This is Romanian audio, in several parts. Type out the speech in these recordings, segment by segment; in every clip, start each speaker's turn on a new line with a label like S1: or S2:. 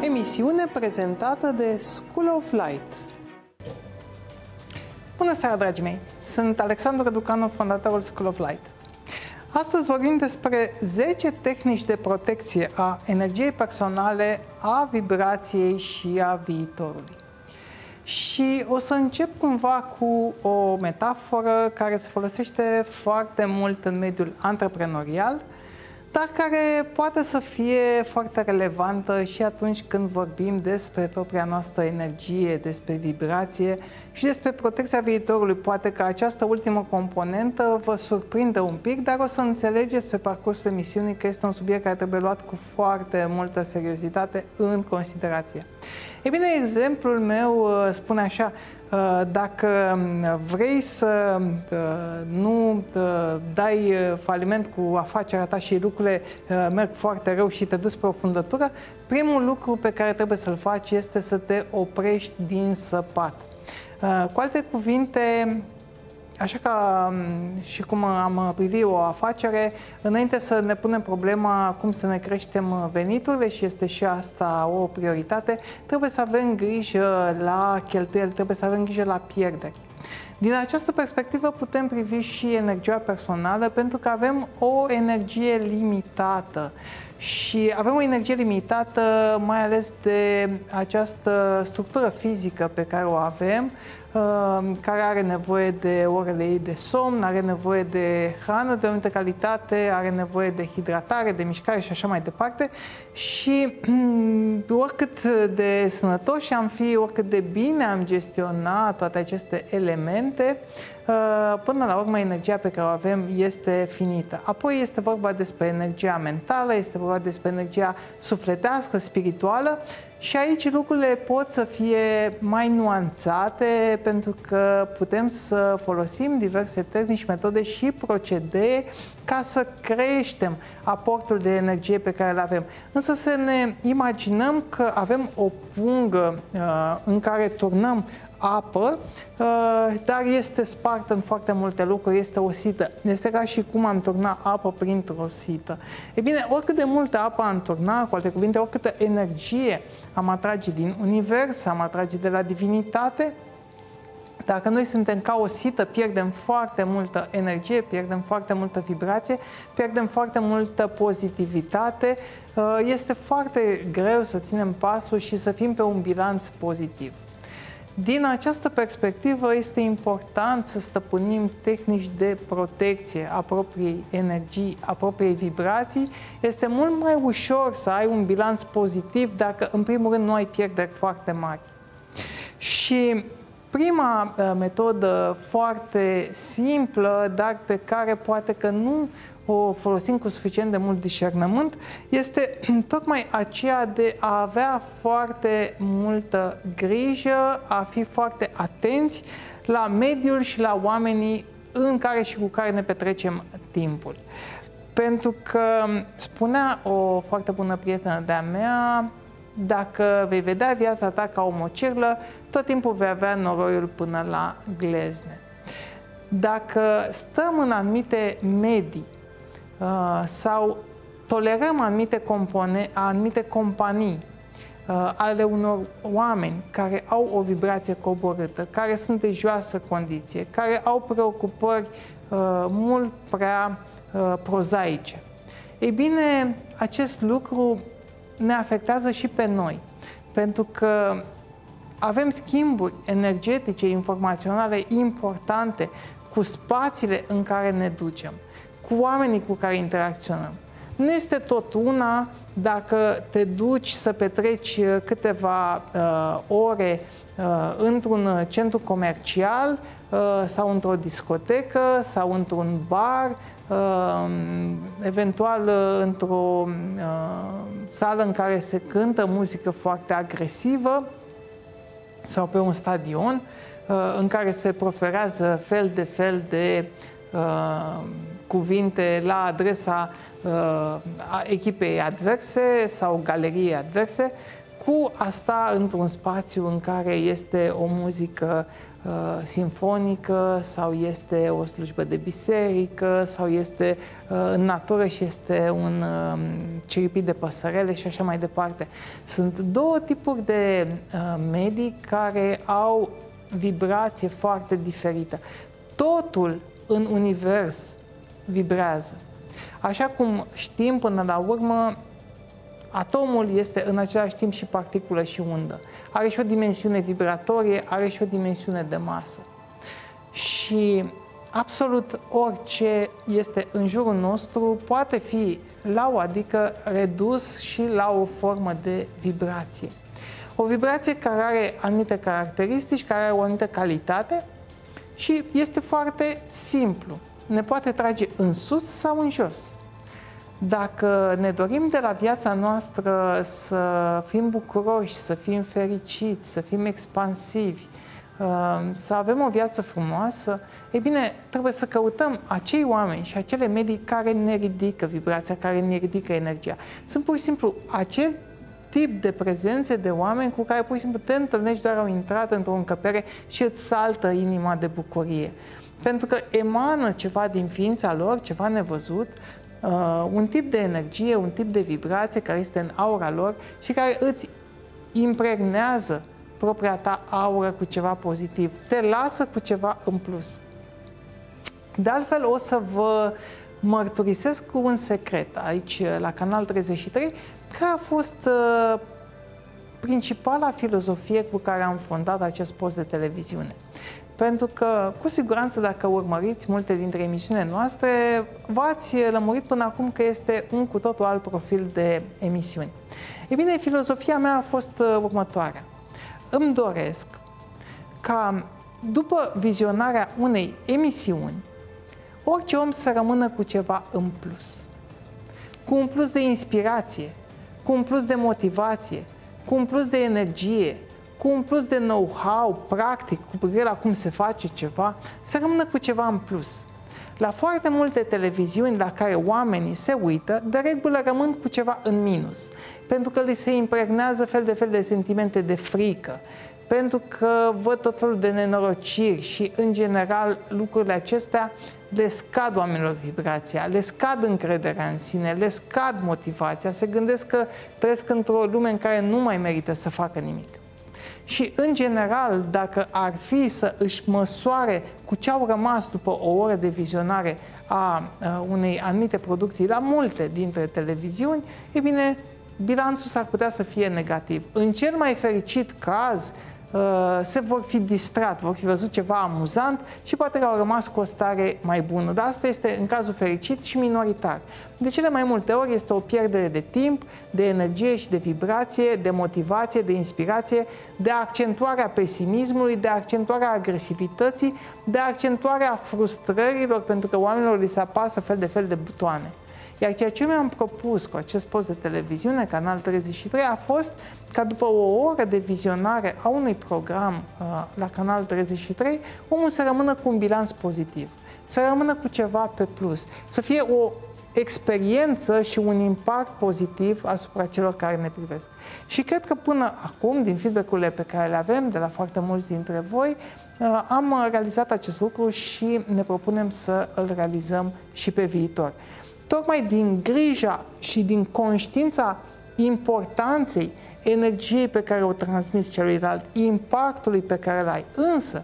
S1: Emisiune prezentată de School of Light. Bună seara, dragii mei! Sunt Alexandru Răducanu, fondatorul School of Light. Astăzi vorbim despre 10 tehnici de protecție a energiei personale, a vibrației și a viitorului. Și o să încep cumva cu o metaforă care se folosește foarte mult în mediul antreprenorial, dar care poate să fie foarte relevantă și atunci când vorbim despre propria noastră energie, despre vibrație și despre protecția viitorului. Poate că această ultimă componentă vă surprinde un pic, dar o să înțelegeți pe parcursul emisiunii că este un subiect care trebuie luat cu foarte multă seriozitate în considerație. Ei bine, exemplul meu spune așa: dacă vrei să nu dai faliment cu afacerea ta și lucrurile merg foarte rău și te duci spre o fundătură, primul lucru pe care trebuie să-l faci este să te oprești din săpat. Cu alte cuvinte, așa ca și cum am privit o afacere, înainte să ne punem problema cum să ne creștem veniturile, și este și asta o prioritate, trebuie să avem grijă la cheltuieli, trebuie să avem grijă la pierderi. Din această perspectivă putem privi și energia personală, pentru că avem o energie limitată. Și avem o energie limitată mai ales de această structură fizică pe care o avem, care are nevoie de orele ei de somn, are nevoie de hrană de o anumită calitate, are nevoie de hidratare, de mișcare și așa mai departe. Și oricât de sănătoși am fi, oricât de bine am gestionat toate aceste elemente, până la urmă energia pe care o avem este finită. Apoi este vorba despre energia mentală, este vorba despre energia sufletească, spirituală, și aici lucrurile pot să fie mai nuanțate, pentru că putem să folosim diverse tehnici, metode și procedee ca să creștem aportul de energie pe care îl avem. Însă să ne imaginăm că avem o pungă în care turnăm apă, dar este spartă în foarte multe lucruri, este osită. Este ca și cum am turna apă printr-o sită. E bine, oricât de multă apă am turna, cu alte cuvinte, oricâtă energie am atrage din univers, am atrage de la divinitate, dacă noi suntem ca o sită, pierdem foarte multă energie, pierdem foarte multă vibrație, pierdem foarte multă pozitivitate. Este foarte greu să ținem pasul și să fim pe un bilanț pozitiv. Din această perspectivă este important să stăpânim tehnici de protecție a propriei energii, a propriei vibrații. Este mult mai ușor să ai un bilanț pozitiv dacă, în primul rând, nu ai pierderi foarte mari. Și prima metodă foarte simplă, dar pe care poate că nu o folosim cu suficient de mult discernământ, este tocmai aceea de a avea foarte multă grijă, a fi foarte atenți la mediul și la oamenii în care și cu care ne petrecem timpul. Pentru că spunea o foarte bună prietenă de-a mea: dacă vei vedea viața ta ca o mocirlă, tot timpul vei avea noroiul până la glezne. Dacă stăm în anumite medii sau tolerăm anumite companii ale unor oameni care au o vibrație coborâtă, care sunt de joasă condiție, care au preocupări mult prea prozaice, ei bine, acest lucru ne afectează și pe noi, pentru că avem schimburi energetice, informaționale importante cu spațiile în care ne ducem, cu oamenii cu care interacționăm. Nu este tot una dacă te duci să petreci câteva ore într-un centru comercial sau într-o discotecă sau într-un bar, eventual într-o sală în care se cântă muzică foarte agresivă sau pe un stadion în care se proferează fel de cuvinte la adresa echipei adverse sau galeriei adverse, cu a sta într-un spațiu în care este o muzică simfonică sau este o slujbă de biserică sau este în natură și este un ciripit de păsărele și așa mai departe. Sunt două tipuri de medii care au vibrație foarte diferită. Totul în univers vibrează. Așa cum știm până la urmă, atomul este în același timp și particulă și undă. Are și o dimensiune vibratorie, are și o dimensiune de masă. Și absolut orice este în jurul nostru poate fi la o adică redus și la o formă de vibrație. O vibrație care are anumite caracteristici, care are o anumită calitate și este foarte simplu. Ne poate trage în sus sau în jos. Dacă ne dorim de la viața noastră să fim bucuroși, să fim fericiți, să fim expansivi, să avem o viață frumoasă, e bine, trebuie să căutăm acei oameni și acele medii care ne ridică vibrația, care ne ridică energia. Sunt pur și simplu acel tip de prezențe de oameni cu care pur și simplu te întâlnești, doar au intrat într-o încăpere și îți saltă inima de bucurie. Pentru că emană ceva din ființa lor, ceva nevăzut, un tip de energie, un tip de vibrație care este în aura lor și care îți impregnează propria ta aură cu ceva pozitiv, te lasă cu ceva în plus. De altfel, o să vă mărturisesc cu un secret aici la Canal 33, care a fost principala filozofie cu care am fondat acest post de televiziune. Pentru că, cu siguranță, dacă urmăriți multe dintre emisiunile noastre, v-ați lămurit până acum că este un cu totul alt profil de emisiuni. Ei bine, filozofia mea a fost următoarea. Îmi doresc ca, după vizionarea unei emisiuni, orice om să rămână cu ceva în plus. Cu un plus de inspirație, cu un plus de motivație, cu un plus de energie, cu un plus de know-how practic cu privire la cum se face ceva, să rămână cu ceva în plus. La foarte multe televiziuni la care oamenii se uită, de regulă rămân cu ceva în minus, pentru că li se impregnează fel de sentimente de frică, pentru că văd tot felul de nenorociri și, în general, lucrurile acestea le scad oamenilor vibrația, le scad încrederea în sine, le scad motivația, se gândesc că trăiesc într-o lume în care nu mai merită să facă nimic. Și, în general, dacă ar fi să își măsoare cu ce au rămas după o oră de vizionare a unei anumite producții la multe dintre televiziuni, e bine, bilanțul s-ar putea să fie negativ. În cel mai fericit caz, se vor fi distrat, vor fi văzut ceva amuzant și poate că au rămas cu o stare mai bună. Dar asta este în cazul fericit și minoritar. De cele mai multe ori este o pierdere de timp, de energie și de vibrație, de motivație, de inspirație, de accentuarea pesimismului, de accentuarea agresivității, de accentuarea frustrărilor, pentru că oamenilor li se apasă fel de butoane. Iar ceea ce mi-am propus cu acest post de televiziune, Canal 33, a fost ca după o oră de vizionare a unui program la Canal 33, omul să rămână cu un bilanț pozitiv, să rămână cu ceva pe plus, să fie o experiență și un impact pozitiv asupra celor care ne privesc. Și cred că până acum, din feedback-urile pe care le avem de la foarte mulți dintre voi, am realizat acest lucru și ne propunem să îl realizăm și pe viitor. Tocmai din grija și din conștiința importanței energiei pe care o transmiți celuilalt, impactului pe care îl ai. Însă,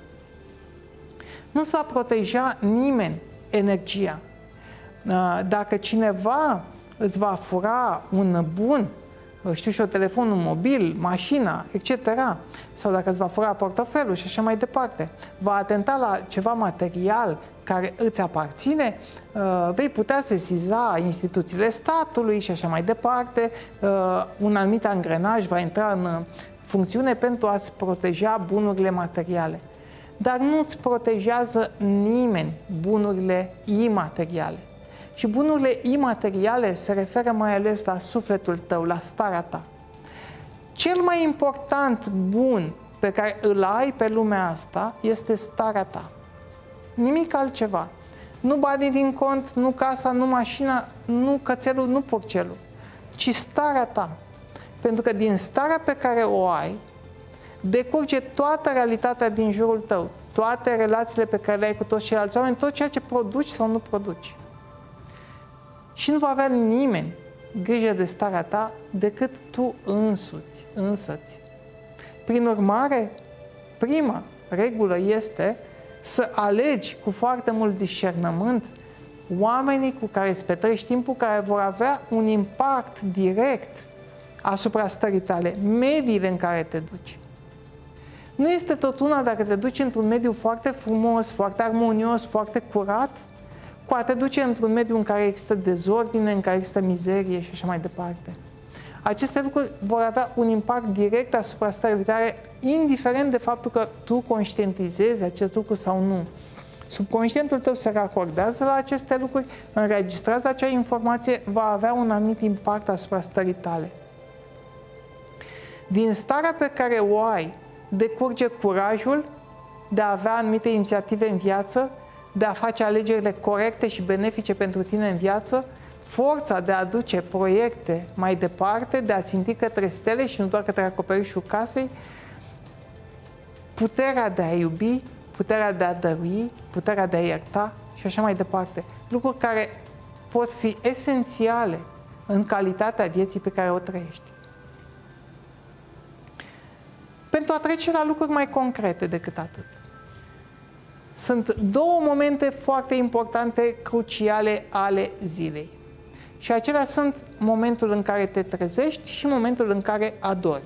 S1: nu se va proteja nimeni energia. Dacă cineva îți va fura un bun, știu și eu, telefonul mobil, mașina, etc., sau dacă îți va fura portofelul și așa mai departe, va atenta la ceva material care îți aparține, vei putea sesiza instituțiile statului și așa mai departe, un anumit angrenaj va intra în funcțiune pentru a-ți proteja bunurile materiale. Dar nu îți protejează nimeni bunurile imateriale. Și bunurile imateriale se referă mai ales la sufletul tău, la starea ta. Cel mai important bun pe care îl ai pe lumea asta este starea ta. Nimic altceva. Nu banii din cont, nu casa, nu mașina, nu cățelul, nu porcelul, ci starea ta. Pentru că din starea pe care o ai, decurge toată realitatea din jurul tău, toate relațiile pe care le ai cu toți ceilalți oameni, tot ceea ce produci sau nu produci. Și nu va avea nimeni grijă de starea ta decât tu însăți. Prin urmare, prima regulă este să alegi cu foarte mult discernământ oamenii cu care îți petreci timpul, care vor avea un impact direct asupra stării tale, mediile în care te duci. Nu este tot una dacă te duci într-un mediu foarte frumos, foarte armonios, foarte curat, cu a te duce într-un mediu în care există dezordine, în care există mizerie și așa mai departe. Aceste lucruri vor avea un impact direct asupra stării tale, indiferent de faptul că tu conștientizezi acest lucru sau nu. Subconștientul tău se racordează la aceste lucruri, înregistrează acea informație, va avea un anumit impact asupra stării tale. Din starea pe care o ai, decurge curajul de a avea anumite inițiative în viață, de a face alegerile corecte și benefice pentru tine în viață, forța de a aduce proiecte mai departe, de a ținti către stele și nu doar către acoperișul casei, puterea de a iubi, puterea de a dărui, puterea de a ierta și așa mai departe. Lucruri care pot fi esențiale în calitatea vieții pe care o trăiești. Pentru a trece la lucruri mai concrete decât atât. Sunt două momente foarte importante, cruciale ale zilei. Și acelea sunt momentul în care te trezești și momentul în care adormi.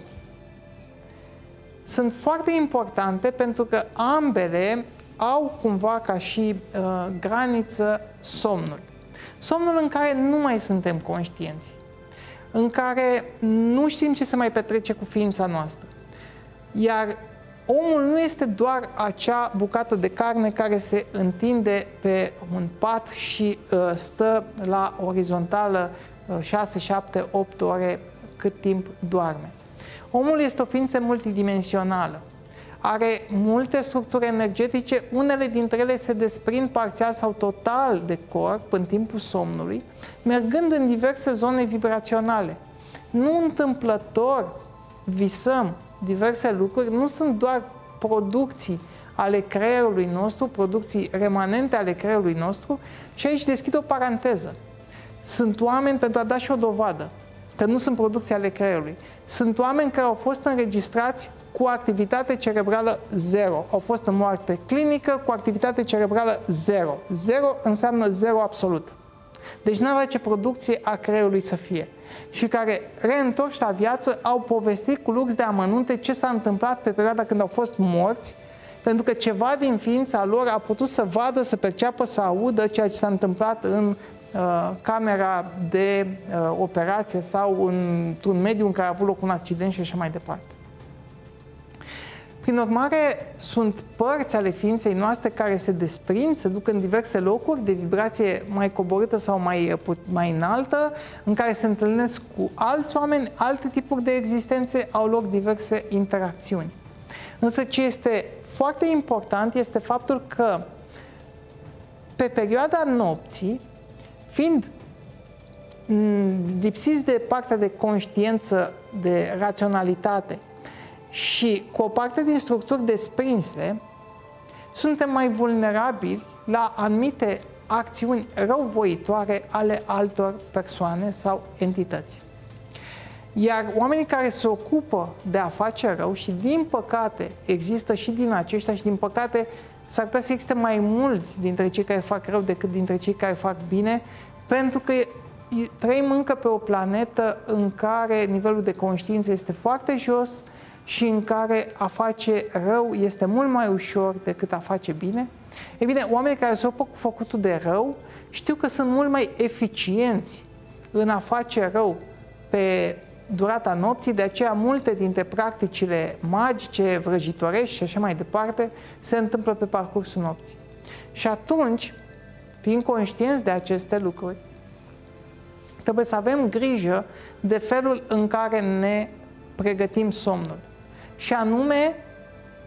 S1: Sunt foarte importante pentru că ambele au cumva ca și graniță somnul. Somnul în care nu mai suntem conștienți, în care nu știm ce se mai petrece cu ființa noastră. Iar omul nu este doar acea bucată de carne care se întinde pe un pat și stă la orizontală 6, 7, 8 ore cât timp doarme. Omul este o ființă multidimensională. Are multe structuri energetice, unele dintre ele se desprind parțial sau total de corp în timpul somnului, mergând în diverse zone vibraționale. Nu întâmplător visăm diverse lucruri, nu sunt doar producții ale creierului nostru, producții remanente ale creierului nostru, și aici deschid o paranteză. Sunt oameni, pentru a da și o dovadă că nu sunt producții ale creierului, sunt oameni care au fost înregistrați cu activitate cerebrală 0. Au fost în moarte clinică cu activitate cerebrală 0. 0 înseamnă 0 absolut. Deci nu avea ce producție a creierului să fie. Și care, reîntorși la viață, au povestit cu lux de amănunte ce s-a întâmplat pe perioada când au fost morți, pentru că ceva din ființa lor a putut să vadă, să perceapă, să audă ceea ce s-a întâmplat în camera de operație sau într-un mediu în care a avut loc un accident și așa mai departe. Prin urmare, sunt părți ale ființei noastre care se desprind, se duc în diverse locuri de vibrație mai coborâtă sau mai înaltă, în care se întâlnesc cu alți oameni, alte tipuri de existențe, au loc diverse interacțiuni. Însă ce este foarte important este faptul că pe perioada nopții, fiind lipsiți de partea de conștiință, de raționalitate și cu o parte din structuri desprinse, suntem mai vulnerabili la anumite acțiuni răuvoitoare ale altor persoane sau entități. Iar oamenii care se ocupă de a face rău, și din păcate există și din aceștia, și din păcate s-ar putea să existe mai mulți dintre cei care fac rău decât dintre cei care fac bine, pentru că trăim încă pe o planetă în care nivelul de conștiință este foarte jos și în care a face rău este mult mai ușor decât a face bine. E bine, oamenii care se ocupă cu făcutul de rău știu că sunt mult mai eficienți în a face rău pe durata nopții, de aceea multe dintre practicile magice, vrăjitorești și așa mai departe se întâmplă pe parcursul nopții. Și atunci, fiind conștienți de aceste lucruri, trebuie să avem grijă de felul în care ne pregătim somnul. Și anume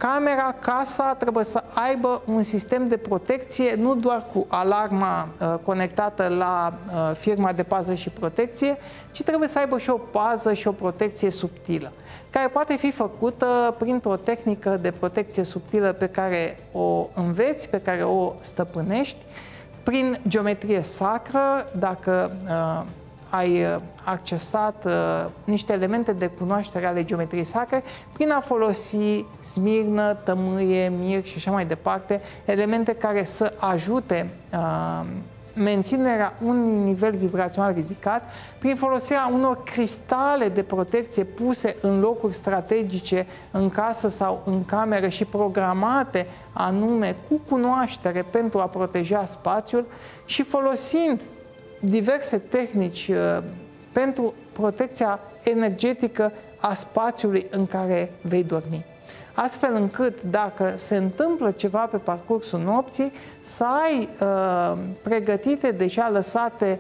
S1: camera, casa trebuie să aibă un sistem de protecție, nu doar cu alarma conectată la firma de pază și protecție, ci trebuie să aibă și o pază și o protecție subtilă, care poate fi făcută printr-o tehnică de protecție subtilă pe care o înveți, pe care o stăpânești, prin geometrie sacră, dacă ai accesat niște elemente de cunoaștere ale geometriei sacre, prin a folosi smirnă, tămâie, mir și așa mai departe, elemente care să ajute menținerea unui nivel vibrațional ridicat, prin folosirea unor cristale de protecție puse în locuri strategice în casă sau în cameră și programate anume cu cunoaștere pentru a proteja spațiul și folosind diverse tehnici pentru protecția energetică a spațiului în care vei dormi. Astfel încât, dacă se întâmplă ceva pe parcursul nopții, să ai pregătite, deja lăsate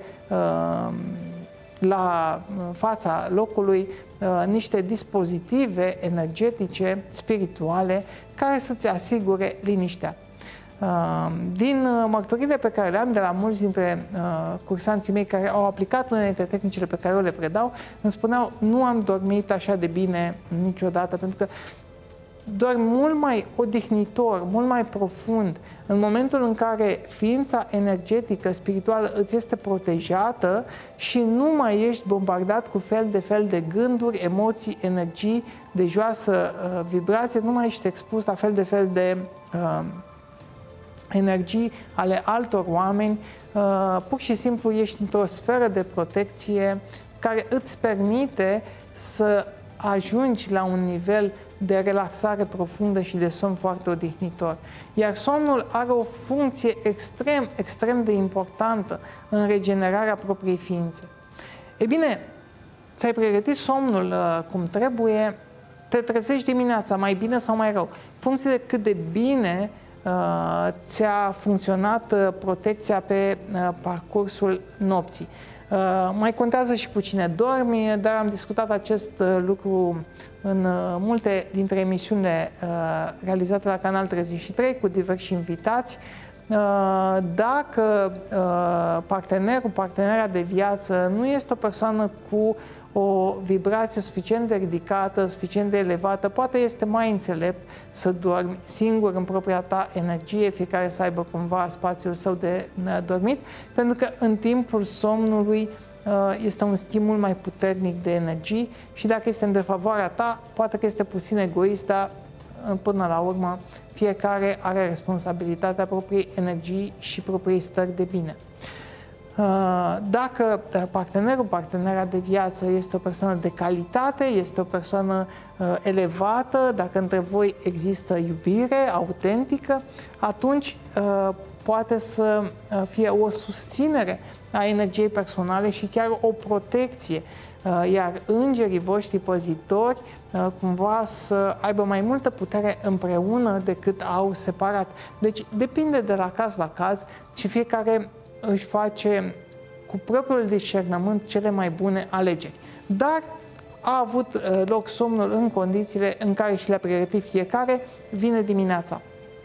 S1: la fața locului, niște dispozitive energetice, spirituale, care să-ți asigure liniștea. Din mărturile pe care le am de la mulți dintre cursanții mei care au aplicat unele dintre tehnicile pe care eu le predau, îmi spuneau: nu am dormit așa de bine niciodată, pentru că doar mult mai odihnitor, mult mai profund, în momentul în care ființa energetică, spirituală îți este protejată și nu mai ești bombardat cu fel de gânduri, emoții, energii de joasă vibrație, nu mai ești expus la fel de energii ale altor oameni, pur și simplu ești într-o sferă de protecție care îți permite să ajungi la un nivel de relaxare profundă și de somn foarte odihnitor. Iar somnul are o funcție extrem de importantă în regenerarea propriei ființe. Ei bine, ți-ai pregătit somnul cum trebuie, te trezești dimineața, mai bine sau mai rău, în funcție de cât de bine ți-a funcționat protecția pe parcursul nopții. Mai contează și cu cine dormi, dar am discutat acest lucru în multe dintre emisiunile realizate la Canal 33 cu diversi invitați. Dacă partenerul, partenera de viață nu este o persoană cu o vibrație suficient de ridicată, suficient de elevată, poate este mai înțelept să dormi singur în propria ta energie, fiecare să aibă cumva spațiul său de dormit, pentru că în timpul somnului este un stimul mai puternic de energii și dacă este în defavoarea ta, poate că este puțin egoist, dar până la urmă fiecare are responsabilitatea propriei energii și propriei stări de bine. Dacă partenerul, partenera de viață este o persoană de calitate, este o persoană elevată, dacă între voi există iubire autentică, atunci poate să fie o susținere a energiei personale și chiar o protecție, iar îngerii voștri păzitori cumva să aibă mai multă putere împreună decât au separat. Deci depinde de la caz la caz și fiecare își face cu propriul discernământ cele mai bune alegeri. Dar a avut loc somnul în condițiile în care și le-a pregătit fiecare, vine dimineața.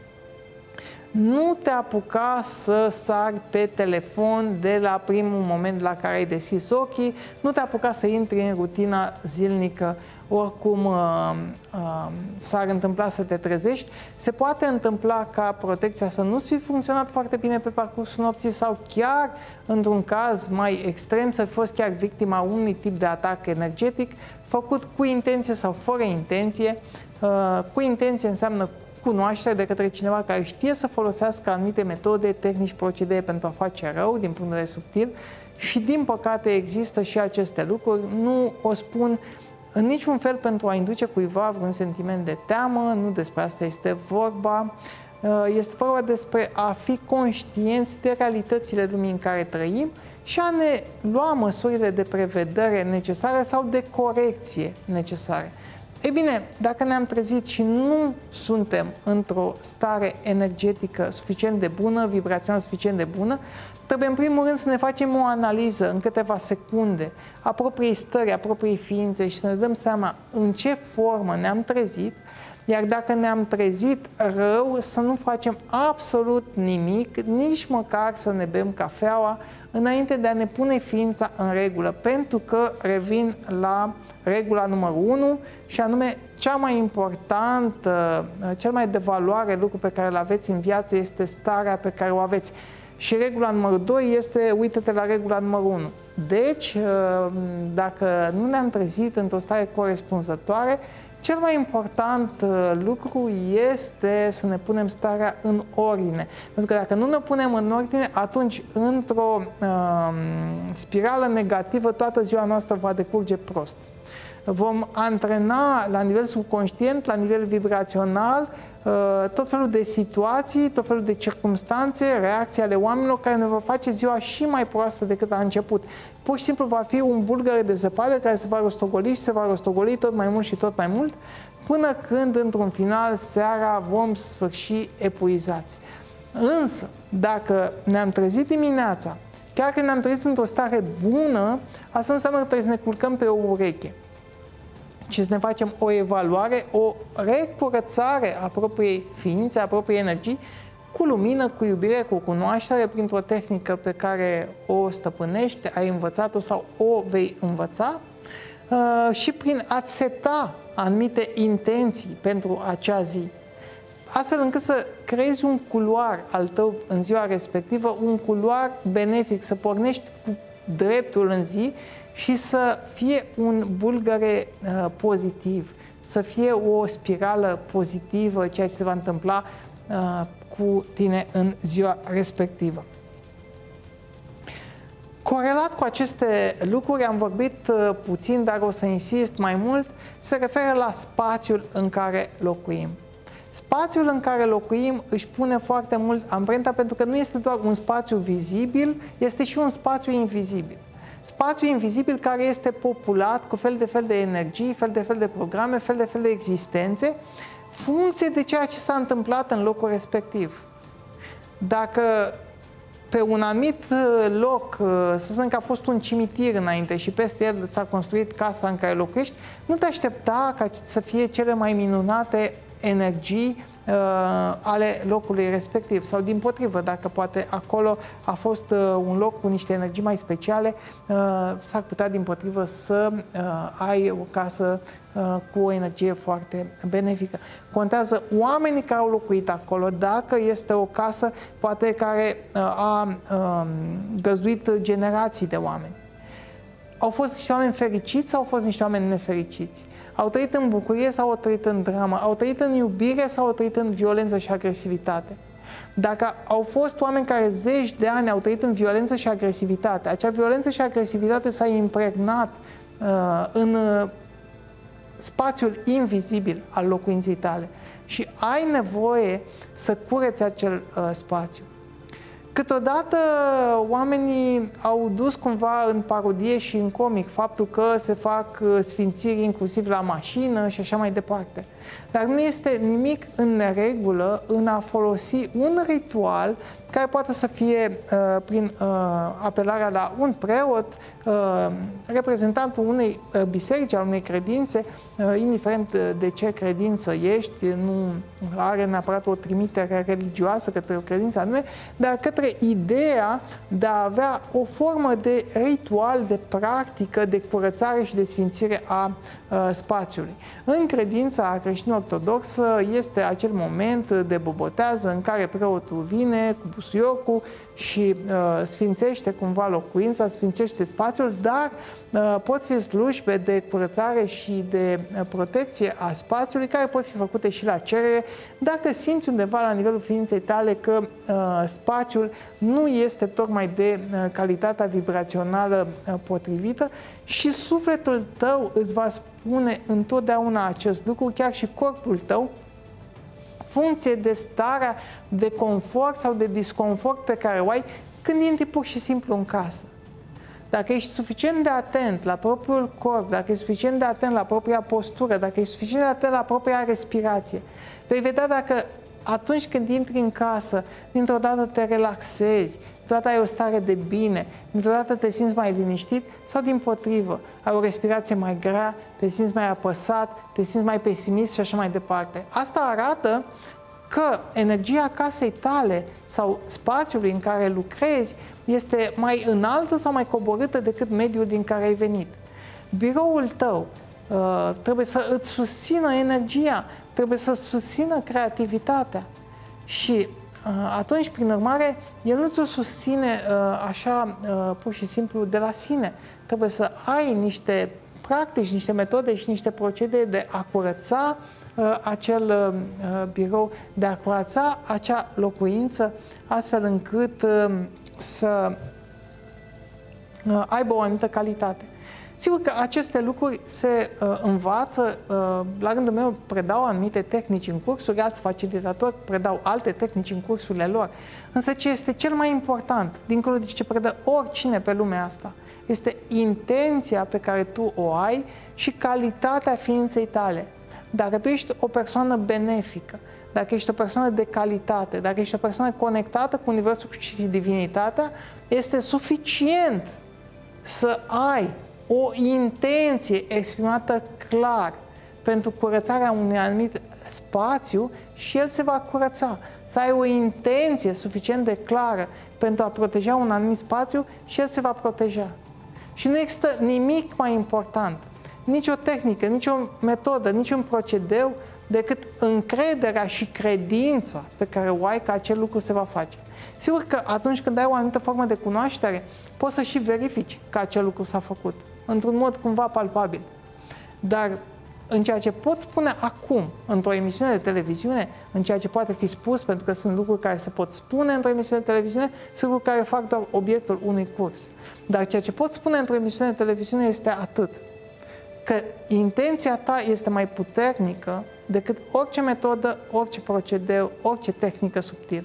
S1: Nu te apuca să sari pe telefon de la primul moment la care ai deschis ochii, nu te apuca să intri în rutina zilnică, oricum s-ar întâmpla să te trezești. Se poate întâmpla ca protecția să nu fi funcționat foarte bine pe parcursul nopții sau chiar, într-un caz mai extrem, să fi fost chiar victima unui tip de atac energetic, făcut cu intenție sau fără intenție. Cu intenție înseamnă cunoaștere de către cineva care știe să folosească anumite metode, tehnici, procedee pentru a face rău din punct de vedere subtil și din păcate există și aceste lucruri. Nu o spun în niciun fel pentru a induce cuiva vreun sentiment de teamă, nu despre asta este vorba. Este vorba despre a fi conștienți de realitățile lumii în care trăim și a ne lua măsurile de prevedere necesare sau de corecție necesare. Ei bine, dacă ne-am trezit și nu suntem într-o stare energetică suficient de bună, vibrațională suficient de bună, trebuie în primul rând să ne facem o analiză în câteva secunde a propriei stări, a propriei ființe și să ne dăm seama în ce formă ne-am trezit, Iar dacă ne-am trezit rău, să nu facem absolut nimic, nici măcar să ne bem cafeaua, înainte de a ne pune ființa în regulă, pentru că revin la regula numărul 1 și anume cea mai importantă, cel mai de valoare lucru pe care îl aveți în viață este starea pe care o aveți. Și regula numărul 2 este, uită-te la regula numărul 1. Deci, dacă nu ne-am trezit într-o stare corespunzătoare, cel mai important lucru este să ne punem starea în ordine. Pentru că dacă nu ne punem în ordine, atunci într-o spirală negativă toată ziua noastră va decurge prost. Vom antrena la nivel subconștient, la nivel vibrațional, tot felul de situații, tot felul de circumstanțe, reacții ale oamenilor care ne vor face ziua și mai proastă decât a început. Pur și simplu va fi un bulgăre de zăpadă care se va rostogoli și se va rostogoli tot mai mult și tot mai mult, până când, într-un final, seara vom sfârși epuizați. Însă, dacă ne-am trezit dimineața, chiar când ne-am trezit într-o stare bună, asta nu înseamnă că trebuie să ne culcăm pe o ureche, ci să ne facem o evaluare, o recurățare a propriei ființe, a propriei energii, cu lumină, cu iubire, cu cunoaștere, printr-o tehnică pe care o stăpânești, ai învățat-o sau o vei învăța, și prin a-ți seta anumite intenții pentru acea zi, astfel încât să creezi un culoar al tău în ziua respectivă, un culoar benefic, să pornești cu dreptul în zi și să fie un bulgăre pozitiv, să fie o spirală pozitivă, ceea ce se va întâmpla cu tine în ziua respectivă. Corelat cu aceste lucruri, am vorbit puțin, dar o să insist mai mult, se referă la spațiul în care locuim. Spațiul în care locuim își pune foarte mult amprenta, pentru că nu este doar un spațiu vizibil, este și un spațiu invizibil. Spațiu invizibil care este populat cu fel de energii, fel de programe, fel de existențe, funcție de ceea ce s-a întâmplat în locul respectiv. Dacă pe un anumit loc, să spunem că a fost un cimitir înainte și peste el s-a construit casa în care locuiești, nu te aștepta ca să fie cele mai minunate energii ale locului respectiv, sau dimpotrivă, dacă poate acolo a fost un loc cu niște energii mai speciale, s-ar putea dimpotrivă să ai o casă cu o energie foarte benefică. Contează oamenii care au locuit acolo, dacă este o casă poate care a găzduit generații de oameni. Au fost niște oameni fericiți sau au fost niște oameni nefericiți? Au trăit în bucurie sau au trăit în dramă? Au trăit în iubire sau au trăit în violență și agresivitate? Dacă au fost oameni care zeci de ani au trăit în violență și agresivitate, acea violență și agresivitate s-a impregnat în spațiul invizibil al locuinței tale și ai nevoie să cureți acel spațiu. Câteodată oamenii au dus cumva în parodie și în comic faptul că se fac sfințiri inclusiv la mașină și așa mai departe. Dar nu este nimic în neregulă în a folosi un ritual care poate să fie prin apelarea la un preot, reprezentantul unei biserici, al unei credințe, indiferent de ce credință ești, nu are neapărat o trimitere religioasă către o credință anume, dar către ideea de a avea o formă de ritual, de practică, de curățare și de sfințire a spațiului. În credința creștin-ortodoxă este acel moment de bobotează în care preotul vine cu busuiocul și sfințește cumva locuința, sfințește spațiul, dar pot fi slujbe de curățare și de protecție a spațiului care pot fi făcute și la cerere dacă simți undeva la nivelul ființei tale că spațiul nu este tocmai de calitatea vibrațională potrivită și sufletul tău îți va spune întotdeauna acest lucru, chiar și corpul tău, funcție de starea de confort sau de disconfort pe care o ai când intri pur și simplu în casă. Dacă ești suficient de atent la propriul corp, dacă ești suficient de atent la propria postură, dacă ești suficient de atent la propria respirație, vei vedea dacă atunci când intri în casă, dintr-o dată te relaxezi, deodată ai o stare de bine, deodată te simți mai liniștit sau dimpotrivă, ai o respirație mai grea, te simți mai apăsat, te simți mai pesimist și așa mai departe. Asta arată că energia casei tale sau spațiului în care lucrezi este mai înaltă sau mai coborâtă decât mediul din care ai venit. Biroul tău trebuie să îți susțină energia, trebuie să susțină creativitatea și atunci, prin urmare, el nu ți-o susține așa pur și simplu de la sine. Trebuie să ai niște practici, niște metode și niște procedee de a curăța acel birou, de a curăța acea locuință, astfel încât să aibă o anumită calitate. Sigur că aceste lucruri se învață, la rândul meu predau anumite tehnici în cursuri, alți facilitatori predau alte tehnici în cursurile lor. Însă ce este cel mai important, dincolo de ce predă oricine pe lumea asta, este intenția pe care tu o ai și calitatea ființei tale. Dacă tu ești o persoană benefică, dacă ești o persoană de calitate, dacă ești o persoană conectată cu Universul și divinitatea, este suficient să ai o intenție exprimată clar pentru curățarea unui anumit spațiu și el se va curăța. Să ai o intenție suficient de clară pentru a proteja un anumit spațiu și el se va proteja. Și nu există nimic mai important, nici o tehnică, nici o metodă, nici un procedeu decât încrederea și credința pe care o ai că acel lucru se va face. Sigur că atunci când ai o anumită formă de cunoaștere, poți să și verifici că acel lucru s-a făcut, într-un mod cumva palpabil. Dar în ceea ce pot spune acum, într-o emisiune de televiziune, în ceea ce poate fi spus, pentru că sunt lucruri care se pot spune într-o emisiune de televiziune, sunt lucruri care fac doar obiectul unui curs. Dar ceea ce pot spune într-o emisiune de televiziune este atât, că intenția ta este mai puternică decât orice metodă, orice procedeu, orice tehnică subtilă.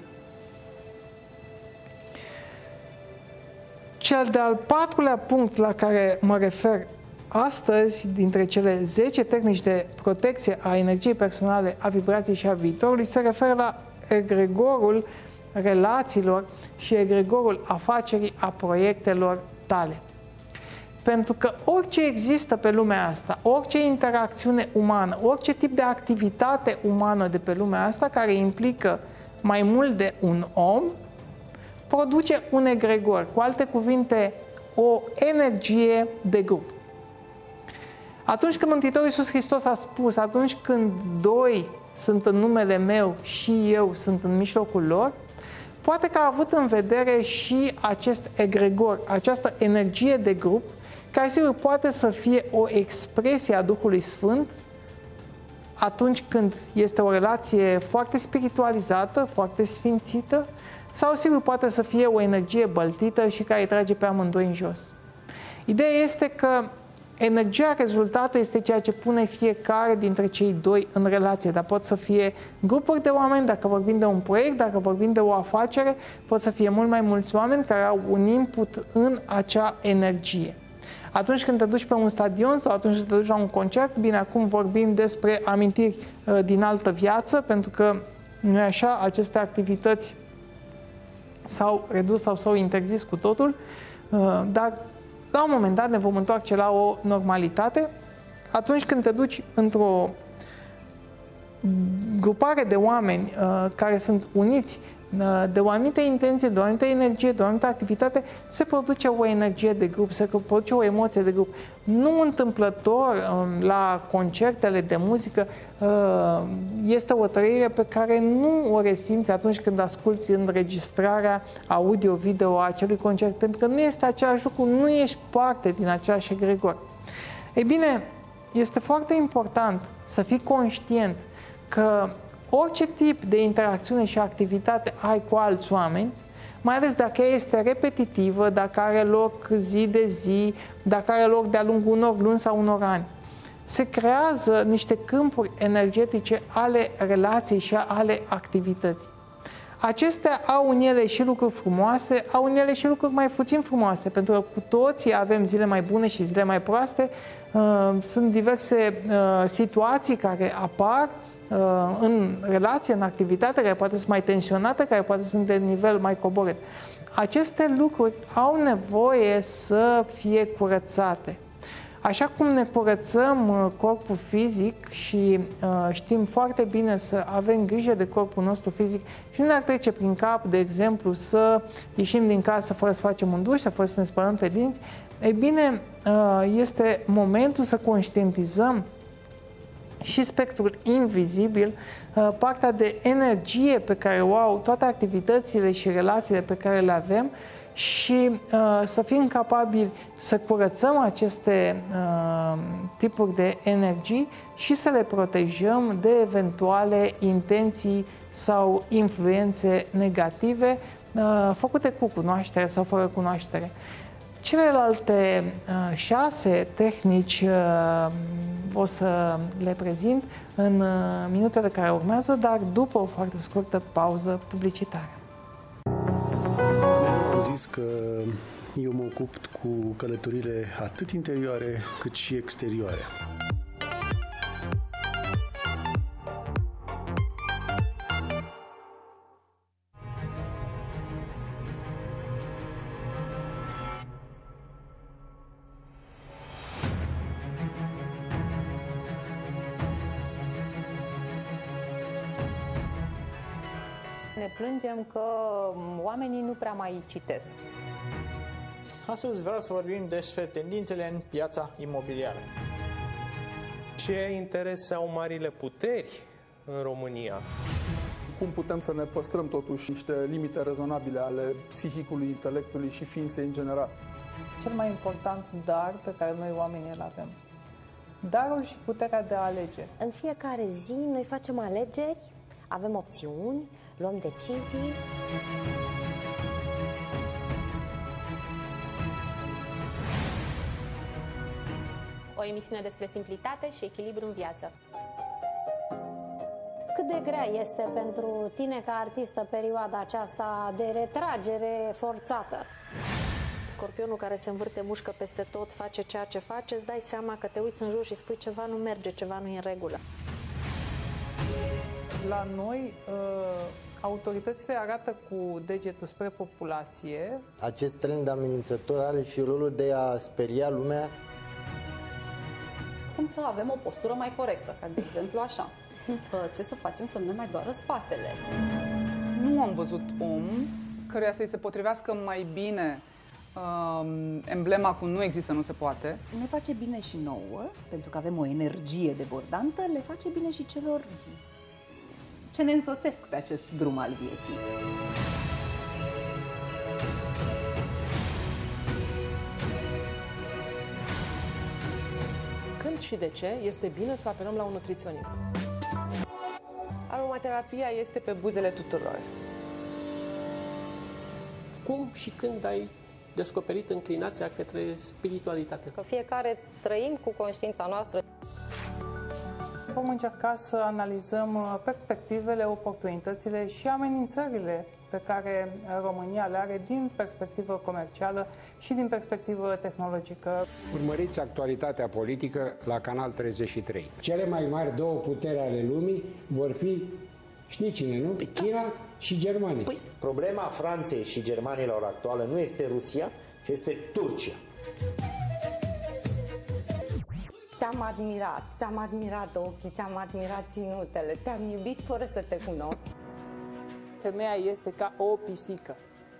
S1: Cel de-al patrulea punct la care mă refer astăzi, dintre cele 10 tehnici de protecție a energiei personale, a vibrației și a viitorului, se referă la egregorul relațiilor și egregorul afacerii, a proiectelor tale. Pentru că orice există pe lumea asta, orice interacțiune umană, orice tip de activitate umană de pe lumea asta care implică mai mult de un om, produce un egregor, cu alte cuvinte, o energie de grup. Atunci când Mântuitorul Iisus Hristos a spus, atunci când doi sunt în numele meu și eu sunt în mijlocul lor, poate că a avut în vedere și acest egregor, această energie de grup, care sigur poate să fie o expresie a Duhului Sfânt atunci când este o relație foarte spiritualizată, foarte sfințită, sau sigur poate să fie o energie băltită și care îi trage pe amândoi în jos. Ideea este că energia rezultată este ceea ce pune fiecare dintre cei doi în relație, dar pot să fie grupuri de oameni, dacă vorbim de un proiect, dacă vorbim de o afacere, pot să fie mult mai mulți oameni care au un input în acea energie. Atunci când te duci pe un stadion sau atunci când te duci la un concert, bine, acum vorbim despre amintiri din altă viață, pentru că, nu e așa, aceste activități s-au redus sau s-au interzis cu totul, dar la un moment dat ne vom întoarce la o normalitate. Atunci când te duci într-o grupare de oameni care sunt uniți de o anumită intenție, de o anumită energie, de o anumită activitate, se produce o energie de grup, se produce o emoție de grup. Nu întâmplător, la concertele de muzică, este o trăire pe care nu o resimți atunci când asculți înregistrarea audio-video a acelui concert, pentru că nu este același lucru, nu ești parte din același egregor. Ei bine, este foarte important să fii conștient că orice tip de interacțiune și activitate ai cu alți oameni, mai ales dacă ea este repetitivă, dacă are loc zi de zi, dacă are loc de-a lungul unor luni sau unor ani, se creează niște câmpuri energetice ale relației și ale activității. Acestea au în ele și lucruri frumoase, au în ele și lucruri mai puțin frumoase, pentru că cu toții avem zile mai bune și zile mai proaste, sunt diverse situații care apar în relație, în activitate, care poate să mai tensionată, care poate să sunt de nivel mai coborât. Aceste lucruri au nevoie să fie curățate. Așa cum ne curățăm corpul fizic și știm foarte bine să avem grijă de corpul nostru fizic și nu ne-ar trece prin cap, de exemplu, să ieșim din casă fără să facem un duș, fără să ne spălăm pe dinți, ei bine, este momentul să conștientizăm și spectrul invizibil, partea de energie pe care o au toate activitățile și relațiile pe care le avem și să fim capabili să curățăm aceste tipuri de energii și să le protejăm de eventuale intenții sau influențe negative făcute cu cunoaștere sau fără cunoaștere. Celelalte 6 tehnici o să le prezint în minutele care urmează, dar după o foarte scurtă pauză publicitară.
S2: Am zis că eu mă ocup cu călătorile atât interioare cât și exterioare.
S3: Ne plângem că oamenii nu prea mai citesc.
S4: Astăzi vreau să vorbim despre tendințele în piața imobiliară.
S5: Ce interese au marile puteri în România?
S6: Cum putem să ne păstrăm totuși niște limite rezonabile ale psihicului, intelectului și ființei în general?
S1: Cel mai important dar pe care noi oamenii îl avem. Darul și puterea de a alege.
S7: În fiecare zi noi facem alegeri, avem opțiuni, luăm decizii.
S8: O emisiune despre simplitate și echilibru în viață.
S9: Cât de grea este pentru tine ca artistă perioada aceasta de retragere forțată?
S10: Scorpionul care se învârte mușcă peste tot, face ceea ce face, îți dai seama că te uiți în jur și spui ceva nu merge, ceva nu e în regulă.
S1: La noi, autoritățile arată cu degetul spre populație.
S11: Acest trend amenințător are și rolul de a speria lumea.
S12: Cum să avem o postură mai corectă, ca de exemplu așa. Ce să facem să nu ne mai doară spatele?
S13: Nu am văzut om căruia să-i se potrivească mai bine emblema cu nu există, nu se poate.
S14: Ne face bine și nouă, pentru că avem o energie debordantă, le face bine și celor ce ne însoțesc pe acest drum al vieții.
S15: Când și de ce este bine să apelăm la un nutriționist?
S16: Aromaterapia este pe buzele tuturor.
S17: Cum și când ai descoperit înclinația către spiritualitate?
S3: Că fiecare trăim cu conștiința noastră.
S1: Vom încerca să analizăm perspectivele, oportunitățile și amenințările pe care România le are din perspectivă comercială și din perspectivă tehnologică.
S18: Urmăriți actualitatea politică la Canal 33. Cele mai mari două puteri ale lumii vor fi, știți cine, nu? China și Germania.
S19: Problema Franței și germanilor actuală nu este Rusia, ci este Turcia.
S7: Ți-am admirat ochii, ți-am admirat ținutele, te-am iubit fără să te cunosc.
S1: Femeia este ca o pisică.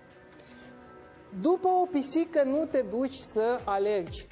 S1: După o pisică nu te duci să alergi.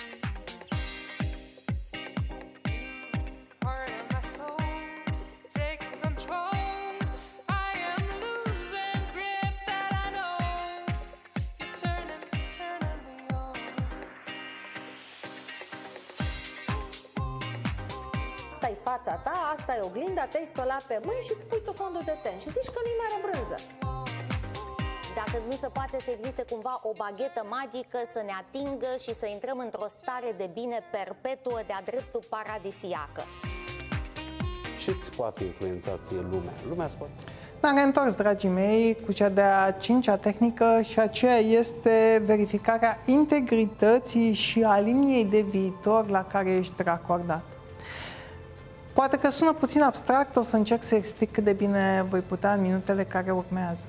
S10: Asta e fața ta, asta e oglinda, te-ai spălat pe mâini și îți pui tu fondul de ten și zici că nu-i mare brânză.
S8: Dacă nu se poate să existe cumva o baghetă magică să ne atingă și să intrăm într-o stare de bine perpetuă de-a dreptul paradisiacă.
S20: Ce-ți poate influența ție lumea? Lumea se poate...
S1: Ne-am reîntors, dragii mei, cu cea de-a 5-a tehnică și aceea este verificarea integrității și a liniei de viitor la care ești racordat. Poate că sună puțin abstract, o să încerc să explic cât de bine voi putea în minutele care urmează.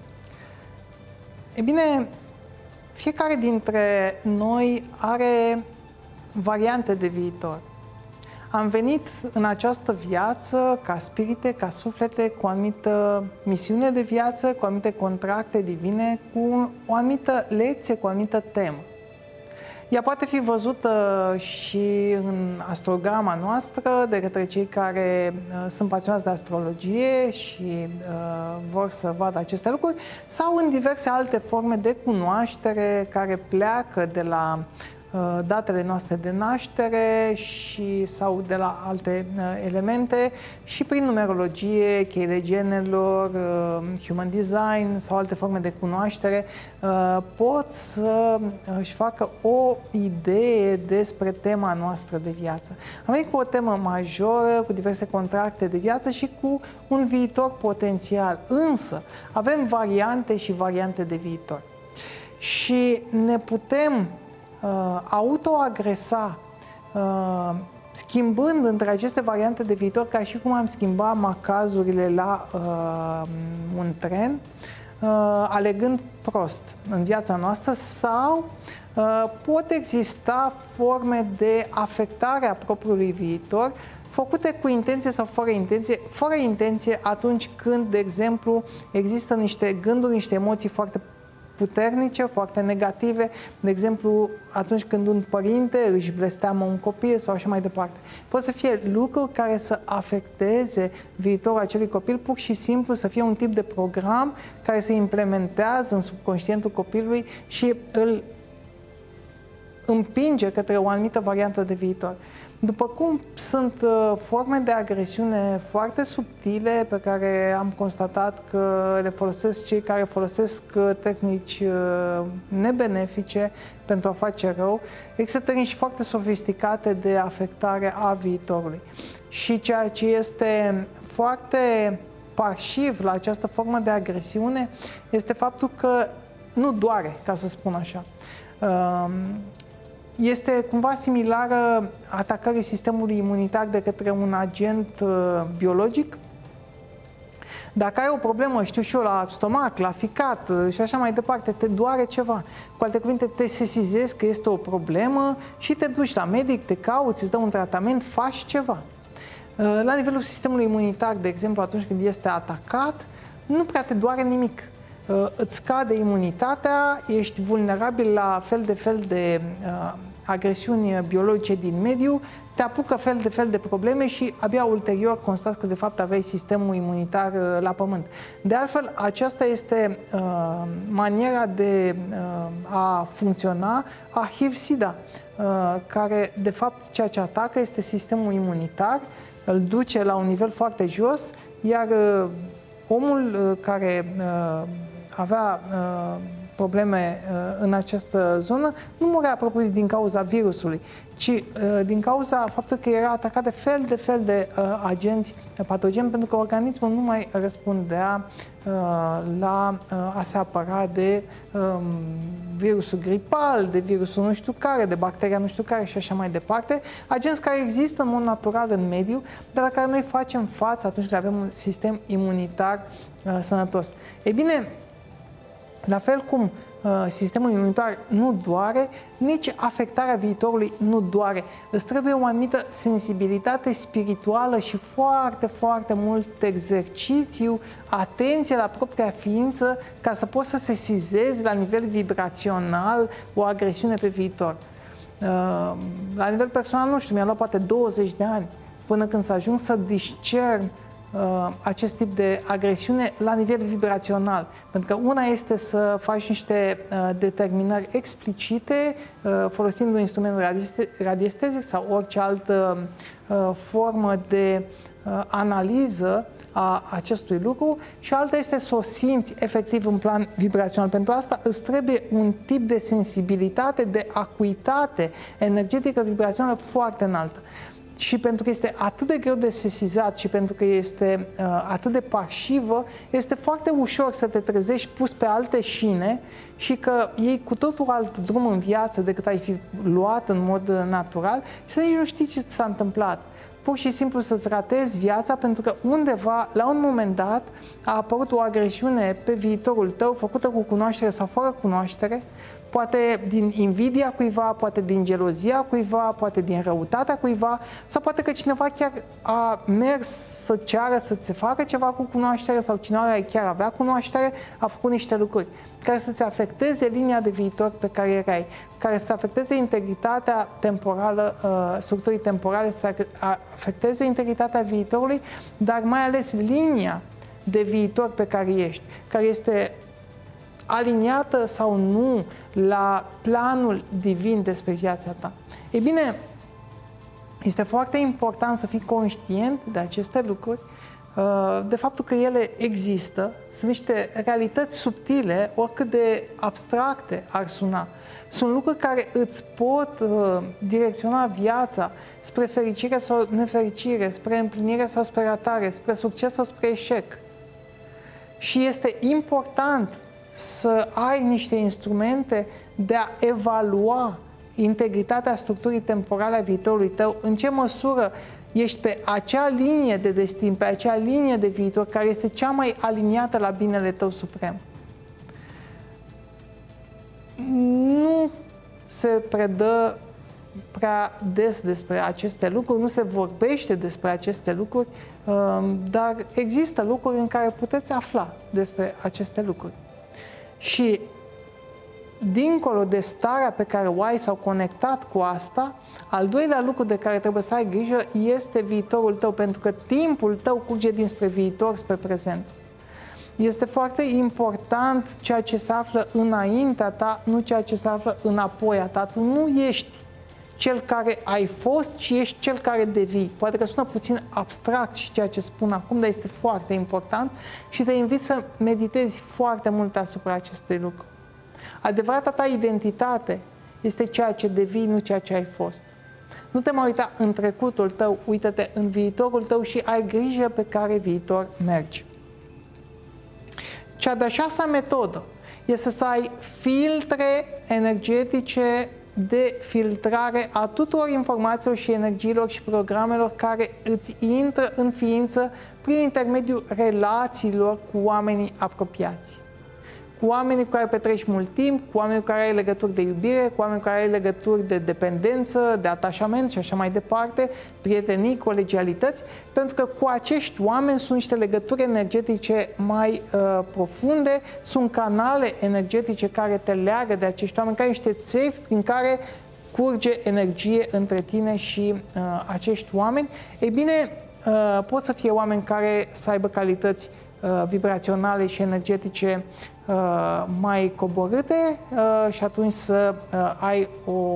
S1: E bine, fiecare dintre noi are variante de viitor. Am venit în această viață ca spirite, ca suflete, cu o anumită misiune de viață, cu anumite contracte divine, cu o anumită lecție, cu o anumită temă. Ea poate fi văzută și în astrograma noastră de către cei care sunt pasionați de astrologie și vor să vadă aceste lucruri, sau în diverse alte forme de cunoaștere care pleacă de la datele noastre de naștere sau de la alte elemente și prin numerologie, cheile genelor, human design sau alte forme de cunoaștere pot să își facă o idee despre tema noastră de viață. Am venit cu o temă majoră, cu diverse contracte de viață și cu un viitor potențial, însă avem variante și variante de viitor. Și ne putem autoagresa, schimbând între aceste variante de viitor, ca și cum am schimbat macazurile la un tren, alegând prost în viața noastră, sau pot exista forme de afectare a propriului viitor, făcute cu intenție sau fără intenție atunci când, de exemplu, există niște gânduri, niște emoții foarte puternice, foarte negative, de exemplu, atunci când un părinte își blesteamă un copil sau așa mai departe. Pot să fie lucruri care să afecteze viitorul acelui copil, pur și simplu să fie un tip de program care se implementează în subconștientul copilului și îl împinge către o anumită variantă de viitor. După cum sunt forme de agresiune foarte subtile pe care am constatat că le folosesc cei care folosesc tehnici nebenefice pentru a face rău, există tehnici foarte sofisticate de afectare a viitorului. Și ceea ce este foarte parșiv la această formă de agresiune este faptul că nu doare, ca să spun așa. Este cumva similară atacării sistemului imunitar de către un agent biologic. Dacă ai o problemă, știu și eu, la stomac, la ficat și așa mai departe, te doare ceva. Cu alte cuvinte, te sesizezi că este o problemă și te duci la medic, te cauți, îți dă un tratament, faci ceva. La nivelul sistemului imunitar, de exemplu, atunci când este atacat, nu prea te doare nimic. Îți scade imunitatea, ești vulnerabil la fel de agresiuni biologice din mediu, te apucă fel de probleme și abia ulterior constați că de fapt aveai sistemul imunitar la pământ. De altfel, aceasta este maniera de a funcționa a HIV-SIDA, care de fapt ceea ce atacă este sistemul imunitar, îl duce la un nivel foarte jos, iar omul care avea probleme în această zonă nu murea propriu din cauza virusului, ci din cauza faptului că era atacat de fel de agenți patogeni, pentru că organismul nu mai răspundea la a se apăra de virusul gripal, de virusul nu știu care, de bacteria nu știu care și așa mai departe, agenți care există în mod natural în mediu, dar la care noi facem față atunci când avem un sistem imunitar sănătos. Ei bine, la fel cum sistemul imunitar nu doare, nici afectarea viitorului nu doare. Îți trebuie o anumită sensibilitate spirituală și foarte mult exercițiu, atenție la propria ființă, ca să poți să sesizezi la nivel vibrațional o agresiune pe viitor. La nivel personal, nu știu, mi-a luat poate 20 de ani până când să ajung să discern acest tip de agresiune la nivel vibrațional. Pentru că una este să faci niște determinări explicite folosind un instrument radiestezic sau orice altă formă de analiză a acestui lucru și alta este să o simți efectiv în plan vibrațional. Pentru asta îți trebuie un tip de sensibilitate, de acuitate energetică vibrațională foarte înaltă. Și pentru că este atât de greu de sesizat și pentru că este atât de parșivă, este foarte ușor să te trezești pus pe alte șine și că iei cu totul alt drum în viață decât ai fi luat în mod natural și să nici nu știi ce ți s-a întâmplat. pur și simplu să-ți ratezi viața, pentru că undeva, la un moment dat, a apărut o agresiune pe viitorul tău, făcută cu cunoaștere sau fără cunoaștere, poate din invidia cuiva, poate din gelozia cuiva, poate din răutatea cuiva, sau poate că cineva chiar a mers să ceară să se facă ceva cu cunoaștere, sau cineva care chiar avea cunoaștere, a făcut niște lucruri care să-ți afecteze linia de viitor pe care erai, care să afecteze integritatea temporală, structurii temporale, să afecteze integritatea viitorului, dar mai ales linia de viitor pe care ești, care este aliniată sau nu la planul divin despre viața ta. Ei bine, este foarte important să fii conștient de aceste lucruri, de faptul că ele există, sunt niște realități subtile, oricât de abstracte ar suna. Sunt lucruri care îți pot direcționa viața spre fericire sau nefericire, spre împlinire sau spre ratare, spre succes sau spre eșec. Și este important să ai niște instrumente de a evalua integritatea structurii temporale a viitorului tău, în ce măsură ești pe acea linie de destin, pe acea linie de viitor care este cea mai aliniată la binele tău suprem. Nu se predă prea des despre aceste lucruri, nu se vorbește despre aceste lucruri, dar există lucruri în care puteți afla despre aceste lucruri. Și dincolo de starea pe care o ai sau conectat cu asta, al doilea lucru de care trebuie să ai grijă este viitorul tău, pentru că timpul tău curge dinspre viitor spre prezent. Este foarte important ceea ce se află înaintea ta, nu ceea ce se află înapoi a ta. Tu nu ești cel care ai fost, ci ești cel care devii. Poate că sună puțin abstract și ceea ce spun acum, dar este foarte important și te invit să meditezi foarte mult asupra acestui lucru. Adevărata ta identitate este ceea ce devii, nu ceea ce ai fost. Nu te mai uita în trecutul tău, uită-te în viitorul tău și ai grijă pe care viitor mergi. Cea de-a șasea metodă este să ai filtre energetice de filtrare a tuturor informațiilor și energiilor și programelor care îți intră în ființă prin intermediul relațiilor cu oamenii apropiați. Cu oamenii cu care petreci mult timp, cu oamenii cu care ai legături de iubire, cu oamenii cu care ai legături de dependență, de atașament și așa mai departe, prietenii, colegialități, pentru că cu acești oameni sunt niște legături energetice mai profunde, sunt canale energetice care te leagă de acești oameni, ca niște țevi prin care curge energie între tine și acești oameni. Ei bine, pot să fie oameni care să aibă calități vibraționale și energetice mai coborâte și atunci să ai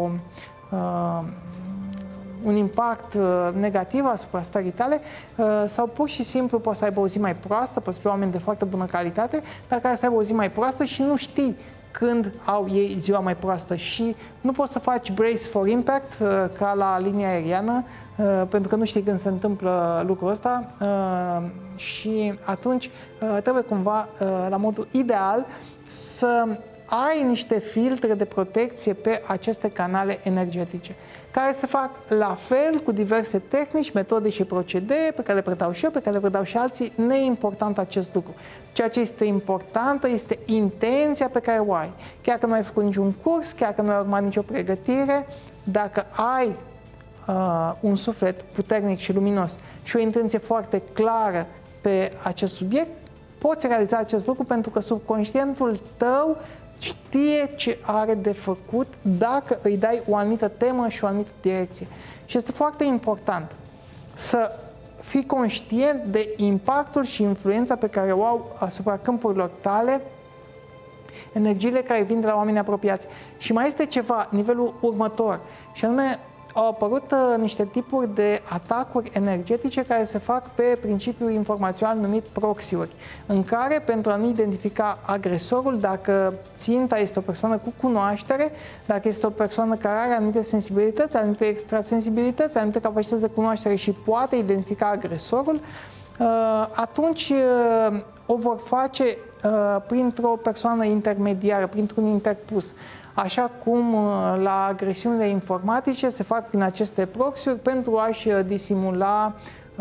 S1: un impact negativ asupra stării tale, sau pur și simplu poți să aibă o zi mai proastă, poți fi oameni de foarte bună calitate, dar care să aibă o zi mai proastă și nu știi când au ei ziua mai proastă și nu poți să faci brace for impact ca la linia aeriană, pentru că nu știi când se întâmplă lucrul ăsta și atunci trebuie cumva, la modul ideal, să ai niște filtre de protecție pe aceste canale energetice, care se fac la fel cu diverse tehnici, metode și procedee pe care le predau și eu, pe care le predau și alții, neimportant acest lucru. Ceea ce este importantă este intenția pe care o ai. Chiar că nu ai făcut niciun curs, chiar că nu ai urmat nicio pregătire, dacă ai un suflet puternic și luminos și o intenție foarte clară pe acest subiect, poți realiza acest lucru pentru că subconștientul tău știe ce are de făcut dacă îi dai o anumită temă și o anumită direcție. Și este foarte important să fii conștient de impactul și influența pe care o au asupra câmpurilor tale energiile care vin de la oameni apropiați. Și mai este ceva, nivelul următor, și anume au apărut niște tipuri de atacuri energetice care se fac pe principiul informațional numit proxy-uri, în care, pentru a nu identifica agresorul, dacă ținta este o persoană cu cunoaștere, dacă este o persoană care are anumite sensibilități, anumite extrasensibilități, anumite capacități de cunoaștere și poate identifica agresorul, atunci o vor face printr-o persoană intermediară, printr-un interpus. așa cum la agresiunile informatice se fac prin aceste proxy-uri pentru a-și disimula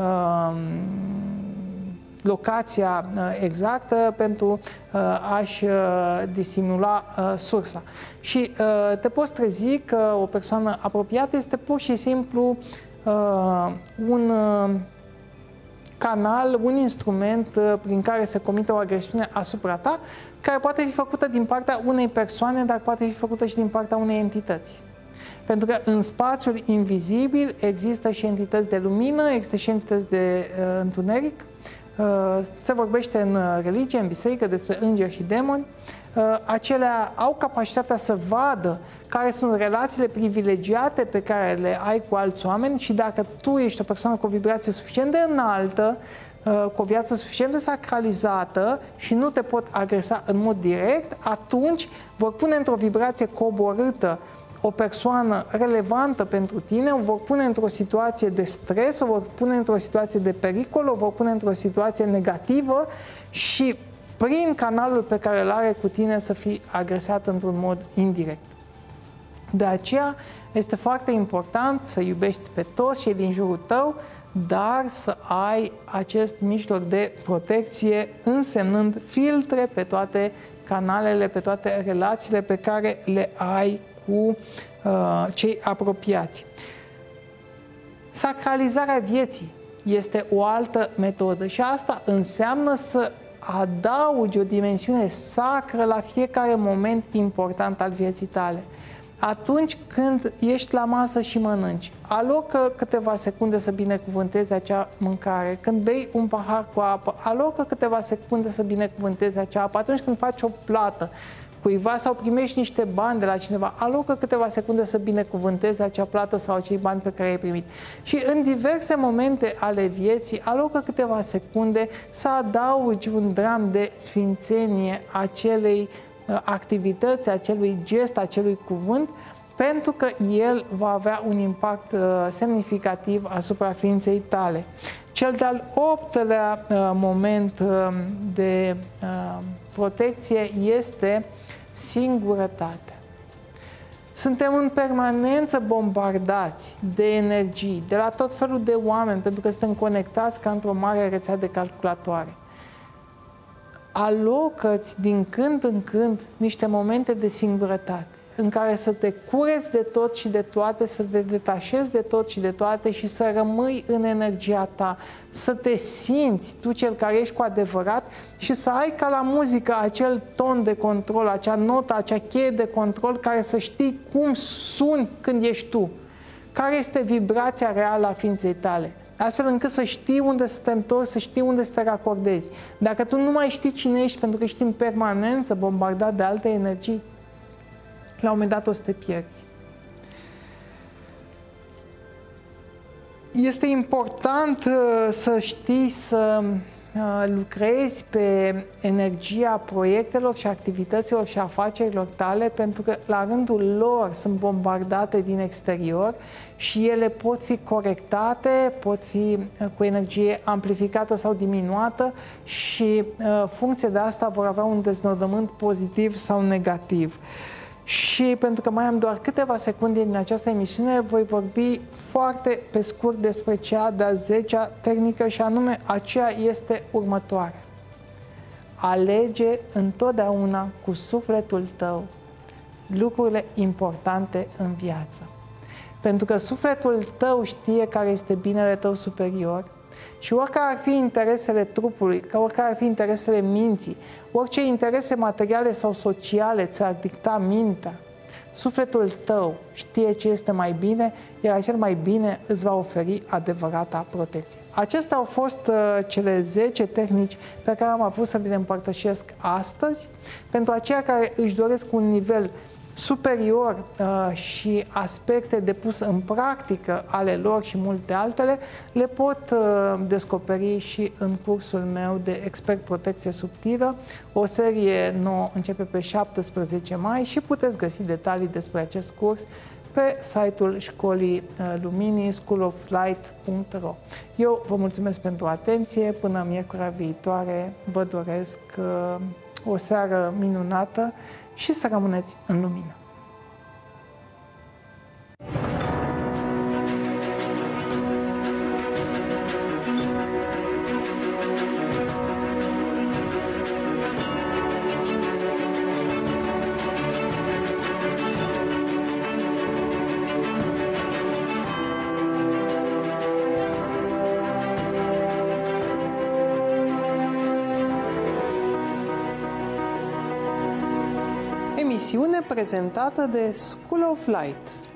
S1: locația exactă, pentru a-și disimula sursa. Și te poți trezi că o persoană apropiată este pur și simplu un canal, un instrument prin care se comite o agresiune asupra ta, care poate fi făcută din partea unei persoane, dar poate fi făcută și din partea unei entități. Pentru că în spațiul invizibil există și entități de lumină, există și entități de întuneric. Se vorbește în religie, în biserică, despre îngeri și demoni. Acelea au capacitatea să vadă care sunt relațiile privilegiate pe care le ai cu alți oameni și dacă tu ești o persoană cu o vibrație suficient de înaltă, cu o viață suficient de sacralizată și nu te pot agresa în mod direct, atunci vor pune într-o vibrație coborâtă o persoană relevantă pentru tine, o vor pune într-o situație de stres, o vor pune într-o situație de pericol, o vor pune într-o situație negativă și prin canalul pe care îl are cu tine să fii agresat într-un mod indirect. De aceea este foarte important să iubești pe toți cei din jurul tău, dar să ai acest mijloc de protecție, însemnând filtre pe toate canalele, pe toate relațiile pe care le ai cu cei apropiați. Sacralizarea vieții este o altă metodă și asta înseamnă să adaugi o dimensiune sacră la fiecare moment important al vieții tale. Atunci când ești la masă și mănânci, alocă câteva secunde să binecuvântezi acea mâncare. Când bei un pahar cu apă, alocă câteva secunde să binecuvântezi acea apă. Atunci când faci o plată cuiva sau primești niște bani de la cineva, alocă câteva secunde să binecuvântezi acea plată sau acei bani pe care ai primit. Și în diverse momente ale vieții, alocă câteva secunde să adaugi un dram de sfințenie acelei activități, acelui gest, acelui cuvânt, pentru că el va avea un impact semnificativ asupra ființei tale. Cel de-al 8-lea moment de protecție este singurătatea. Suntem în permanență bombardați de energii, de la tot felul de oameni, pentru că suntem conectați ca într-o mare rețea de calculatoare. Alocă-ți din când în când niște momente de singurătate, în care să te cureți de tot și de toate, să te detașezi de tot și de toate și să rămâi în energia ta, să te simți tu cel care ești cu adevărat și să ai ca la muzică acel ton de control, acea notă, acea cheie de control care să știi cum suni când ești tu, care este vibrația reală a ființei tale. Astfel încât să știi unde să te întorci, să știi unde să te racordezi. Dacă tu nu mai știi cine ești pentru că ești în permanență bombardat de alte energii, la un moment dat o să te pierzi. Este important să știi să lucrezi pe energia proiectelor și activităților și afacerilor tale, pentru că la rândul lor sunt bombardate din exterior și ele pot fi corectate, pot fi cu energie amplificată sau diminuată și funcție de asta vor avea un deznodământ pozitiv sau negativ. Și pentru că mai am doar câteva secunde din această emisiune, voi vorbi foarte pe scurt despre cea de-a 10-a tehnică și anume aceea este următoarea. Alege întotdeauna cu sufletul tău lucrurile importante în viață. Pentru că sufletul tău știe care este binele tău superior și oricare ar fi interesele trupului, oricare ar fi interesele minții, orice interese materiale sau sociale ți-ar dicta mintea, sufletul tău știe ce este mai bine, iar cel mai bine îți va oferi adevărata protecție. Acestea au fost cele 10 tehnici pe care am avut să vi le împărtășesc astăzi. Pentru aceia care își doresc un nivel superior și aspecte de pus în practică ale lor și multe altele, le pot descoperi și în cursul meu de Expert Protecție Subtilă. O serie nouă începe pe 17 mai și puteți găsi detalii despre acest curs pe site-ul Școlii Luminii, schooloflight.ro. Eu vă mulțumesc pentru atenție, până miercurea viitoare vă doresc o seară minunată și să rămâneți în lumină. Emisiune prezentată de School of Light.